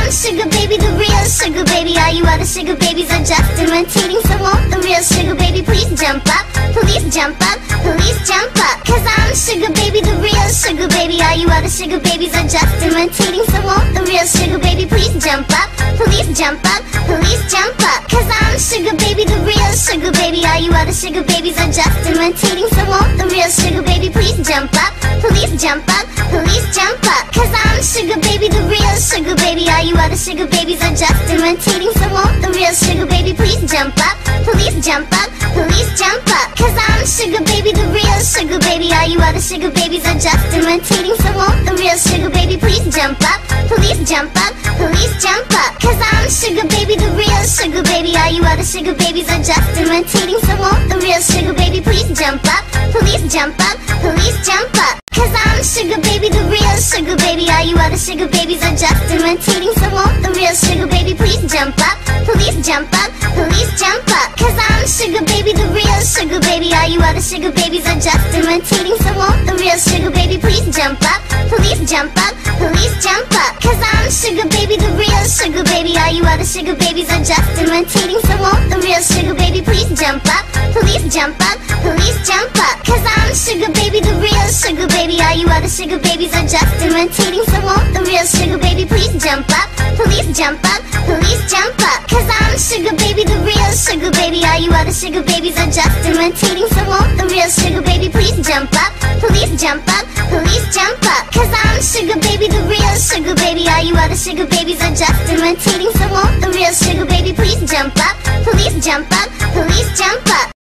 I'm sugar baby, the real sugar baby. All you other sugar babies are just imitating. So won't the real sugar baby please jump up? Please jump up, please jump up. Cause I'm sugar baby, the real sugar baby. All you other sugar babies are just imitating. So won't the real sugar baby please jump up? Please jump up, please jump up. Cause I'm sugar baby, the real sugar baby. All you other sugar babies are just imitating. So won't the real sugar baby please jump up? Please jump up, please jump up. Cause I'm sugar baby, the real sugar baby. All you other sugar babies are just imitating. So won't the real sugar baby please jump up? Please jump up, please jump up. Cause I'm sugar baby, the real sugar baby. All you other sugar babies are just imitating. So won't the real sugar baby please jump up? Please jump up, please jump up. Cause I'm sugar baby, the real sugar baby. All you other sugar babies are just imitating. So won't the real sugar baby please jump up? Please jump up, please jump up. Cause I'm sugar baby, the real sugar baby. All you other sugar babies are just imitating. So won't the real sugar baby please jump up? Please jump up, please jump up. Cause I'm sugar baby, the real sugar baby. All you other sugar babies are just imitating. So won't the real sugar baby please jump up? Please jump up, please jump up. Cause I'm sugar baby, the real sugar baby. All you other sugar babies are just imitating. So won't the real sugar baby please jump up? Please jump up, please jump up. Cause I'm sugar baby, the real sugar baby. All you other sugar babies are just imitating. So won't the real sugar baby please jump up? Please jump up, please jump up. Cause I'm sugar baby, the real sugar baby. All you other sugar babies are just imitating. So won't the real sugar baby please jump up? Please jump up, please jump up. Cause I'm sugar baby, the real sugar baby. All you other sugar babies are just imitating. So won't the real sugar baby please jump up? Please jump up, please jump up.